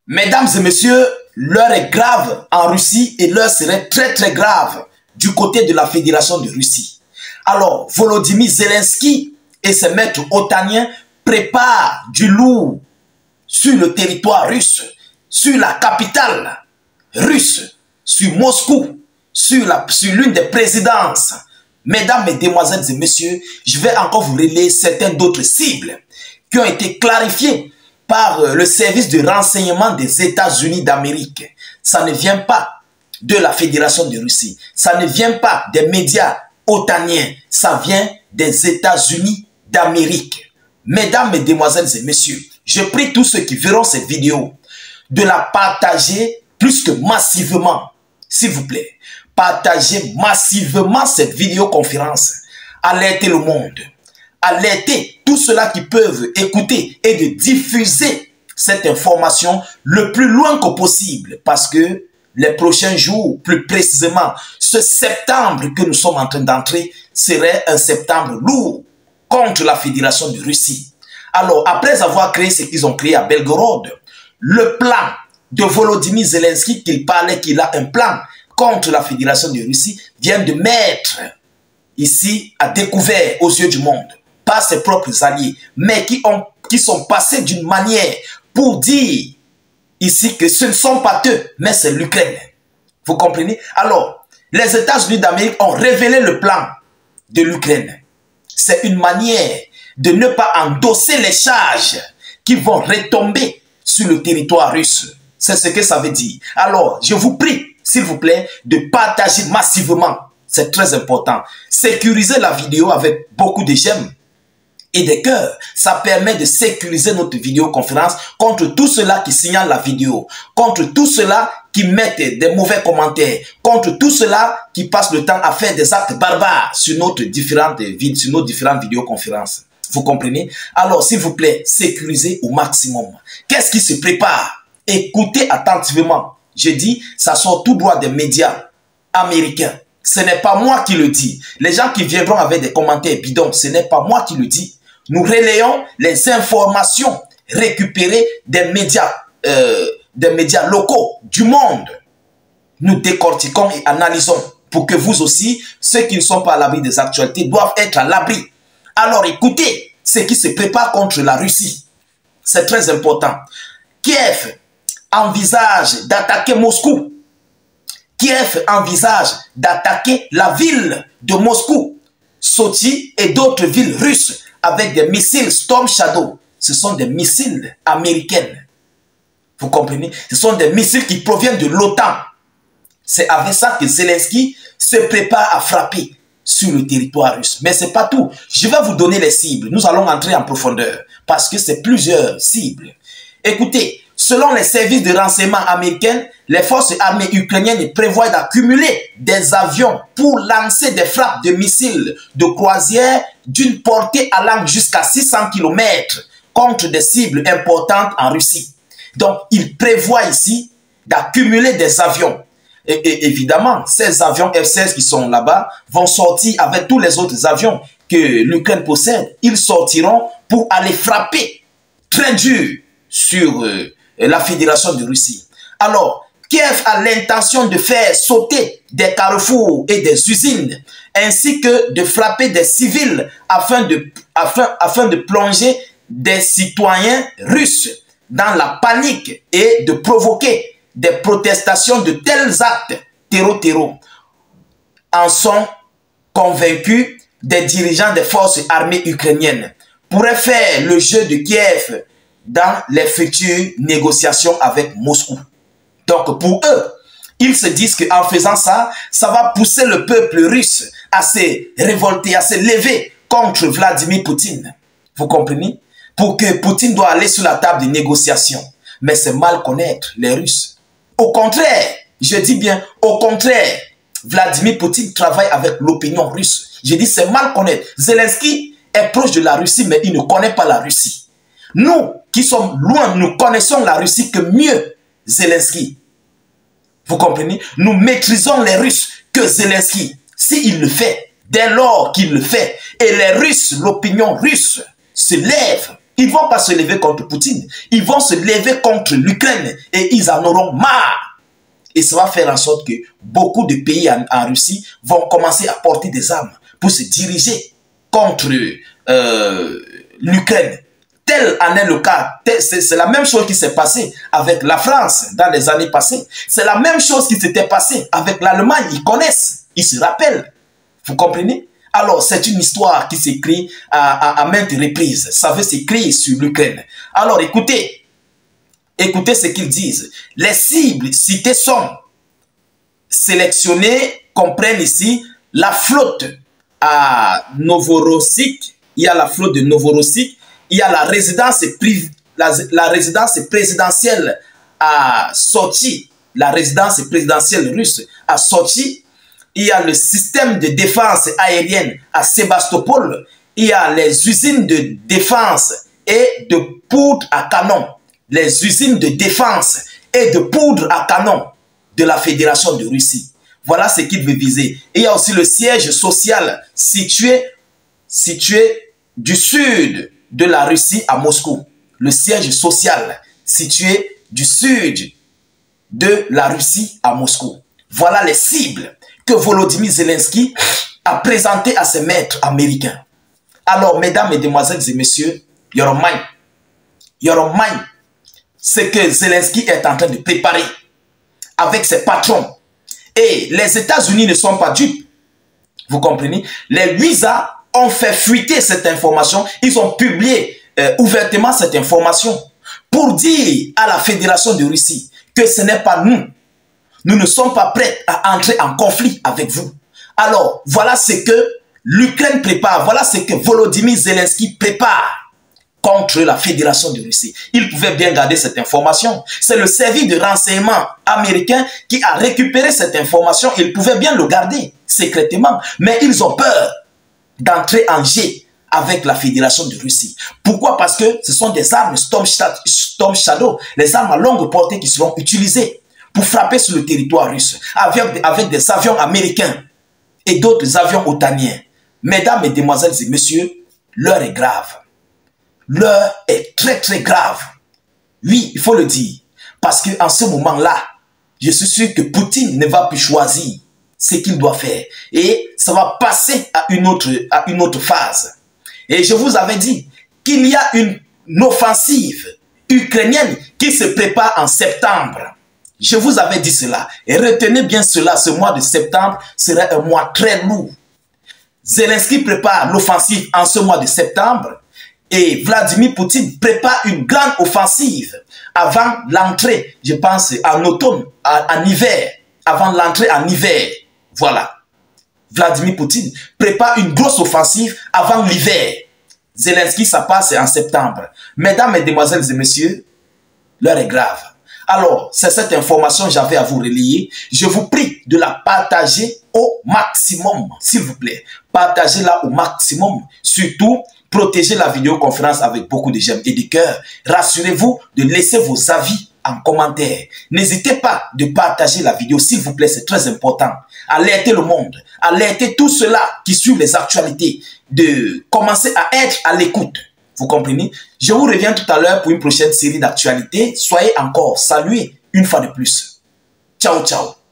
Mesdames et messieurs, l'heure est grave en Russie et l'heure serait très très grave du côté de la Fédération de Russie. Alors, Volodymyr Zelensky et ses maîtres otaniens préparent du lourd sur le territoire russe, sur la capitale russe, sur Moscou, sur l'une des présidences. Mesdames, mesdemoiselles et messieurs, je vais encore vous relayer certaines d'autres cibles qui ont été clarifiées par le service de renseignement des États-Unis d'Amérique. Ça ne vient pas de la Fédération de Russie. Ça ne vient pas des médias otaniens. Ça vient des États-Unis d'Amérique. Mesdames, mesdemoiselles et messieurs, je prie tous ceux qui verront cette vidéo de la partager plus que massivement. S'il vous plaît, partagez massivement cette vidéoconférence. Alertez le monde. Alerter tous ceux-là qui peuvent écouter et de diffuser cette information le plus loin que possible, parce que les prochains jours, plus précisément ce septembre que nous sommes en train d'entrer, serait un septembre lourd contre la Fédération de Russie. Alors, après avoir créé ce qu'ils ont créé à Belgorod, le plan de Volodymyr Zelensky, qu'il parlait qu'il a un plan contre la Fédération de Russie, vient de mettre ici à découvert aux yeux du monde, pas ses propres alliés, mais qui sont passés d'une manière pour dire ici que ce ne sont pas eux, mais c'est l'Ukraine. Vous comprenez? Alors, les États-Unis d'Amérique ont révélé le plan de l'Ukraine. C'est une manière de ne pas endosser les charges qui vont retomber sur le territoire russe. C'est ce que ça veut dire. Alors, je vous prie, s'il vous plaît, de partager massivement. C'est très important. Sécuriser la vidéo avec beaucoup de j'aime et des cœurs, ça permet de sécuriser notre vidéoconférence contre tous ceux-là qui signalent la vidéo, contre tous ceux-là qui mettent des mauvais commentaires, contre tous ceux-là qui passent le temps à faire des actes barbares sur nos différentes vidéoconférences. Vous comprenez? Alors, s'il vous plaît, sécurisez au maximum. Qu'est-ce qui se prépare? Écoutez attentivement. Je dis, ça sort tout droit des médias américains. Ce n'est pas moi qui le dis. Les gens qui viendront avec des commentaires bidons, ce n'est pas moi qui le dis. Nous relayons les informations récupérées des médias locaux du monde. Nous décortiquons et analysons pour que vous aussi, ceux qui ne sont pas à l'abri des actualités, doivent être à l'abri. Alors écoutez ce qui se prépare contre la Russie. C'est très important. Kiev envisage d'attaquer Moscou. Kiev envisage d'attaquer la ville de Moscou, Sochi et d'autres villes russes avec des missiles Storm Shadow. Ce sont des missiles américains. Vous comprenez? Ce sont des missiles qui proviennent de l'OTAN. C'est avec ça que Zelensky se prépare à frapper sur le territoire russe. Mais ce n'est pas tout. Je vais vous donner les cibles. Nous allons entrer en profondeur parce que c'est plusieurs cibles. Écoutez, selon les services de renseignement américains, les forces armées ukrainiennes prévoient d'accumuler des avions pour lancer des frappes de missiles de croisière d'une portée allant jusqu'à 600 km contre des cibles importantes en Russie. Donc, ils prévoient ici d'accumuler des avions. Et évidemment, ces avions F-16 qui sont là-bas vont sortir avec tous les autres avions que l'Ukraine possède. Ils sortiront pour aller frapper très dur sur la Fédération de Russie. Alors, Kiev a l'intention de faire sauter des carrefours et des usines, ainsi que de frapper des civils afin de plonger des citoyens russes dans la panique et de provoquer des protestations de tels actes terreau. En sont convaincus des dirigeants des forces armées ukrainiennes. Pourraient faire le jeu de Kiev dans les futures négociations avec Moscou. Donc pour eux, ils se disent qu'en faisant ça, ça va pousser le peuple russe à se révolter, à se lever contre Vladimir Poutine. Vous comprenez? Pour que Poutine doit aller sur la table de négociation. Mais c'est mal connaître les Russes. Au contraire, je dis bien au contraire, Vladimir Poutine travaille avec l'opinion russe. Je dis c'est mal connaître. Zelensky est proche de la Russie, mais il ne connaît pas la Russie. Nous qui sommes loin, nous connaissons la Russie que mieux Zelensky. Vous comprenez? Nous maîtrisons les Russes que Zelensky. S'il le fait, dès lors qu'il le fait, et les Russes, l'opinion russe se lève Ils ne vont pas se lever contre Poutine. Ils vont se lever contre l'Ukraine et ils en auront marre. Et ça va faire en sorte que beaucoup de pays en Russie vont commencer à porter des armes pour se diriger contre l'Ukraine. Tel en est le cas. C'est la même chose qui s'est passée avec la France dans les années passées. C'est la même chose qui s'était passée avec l'Allemagne. Ils connaissent, ils se rappellent. Vous comprenez? Alors, c'est une histoire qui s'écrit à maintes reprises. Ça veut s'écrire sur l'Ukraine. Alors, écoutez ce qu'ils disent. Les cibles citées sont sélectionnées, comprennent ici la flotte à Novorossiysk. Il y a la flotte de Novorossiysk. Il y a la résidence présidentielle à Sochi. La résidence présidentielle russe à Sochi. Il y a le système de défense aérienne à Sébastopol. Il y a les usines de défense et de poudre à canon. Les usines de défense et de poudre à canon de la Fédération de Russie. Voilà ce qu'il veut viser. Et il y a aussi le siège social situé du sud de la Russie à Moscou. Le siège social situé du sud de la Russie à Moscou. Voilà les cibles que Volodymyr Zelensky a présentées à ses maîtres américains. Alors, mesdames, mesdemoiselles et messieurs, your mind, ce que Zelensky est en train de préparer avec ses patrons. Et les États-Unis ne sont pas dupes. Vous comprenez? Les Luisa ont fait fuiter cette information. Ils ont publié ouvertement cette information pour dire à la Fédération de Russie que ce n'est pas nous. Nous ne sommes pas prêts à entrer en conflit avec vous. Alors, voilà ce que l'Ukraine prépare. Voilà ce que Volodymyr Zelensky prépare contre la Fédération de Russie. Il pouvait bien garder cette information. C'est le service de renseignement américain qui a récupéré cette information. Il pouvait bien le garder secrètement. Mais ils ont peur d'entrer en jet avec la Fédération de Russie. Pourquoi? Parce que ce sont des armes Storm Shadow, les armes à longue portée qui seront utilisées pour frapper sur le territoire russe avec des avions américains et d'autres avions otaniens. Mesdames, mesdemoiselles et messieurs, l'heure est grave. L'heure est très très grave. Oui, il faut le dire. Parce qu'en ce moment-là, je suis sûr que Poutine ne va plus choisir ce qu'il doit faire. Et ça va passer à une autre phase. Et je vous avais dit qu'il y a une offensive ukrainienne qui se prépare en septembre. Je vous avais dit cela. Et retenez bien cela, ce mois de septembre serait un mois très lourd. Zelensky prépare l'offensive en ce mois de septembre. Et Vladimir Poutine prépare une grande offensive avant l'entrée, je pense, en automne, en hiver. Avant l'entrée en hiver. Voilà. Vladimir Poutine prépare une grosse offensive avant l'hiver. Zelensky, ça passe en septembre. Mesdames, mesdemoiselles et messieurs, l'heure est grave. Alors, c'est cette information que j'avais à vous relayer. Je vous prie de la partager au maximum, s'il vous plaît. Partagez-la au maximum. Surtout, protégez la vidéoconférence avec beaucoup de j'aime et de cœur. Rassurez-vous de laisser vos avis en commentaire. N'hésitez pas de partager la vidéo, s'il vous plaît, c'est très important. Alertez le monde, alertez tous ceux-là qui suivent les actualités, de commencer à être à l'écoute. Vous comprenez? Je vous reviens tout à l'heure pour une prochaine série d'actualités. Soyez encore salués une fois de plus. Ciao, ciao.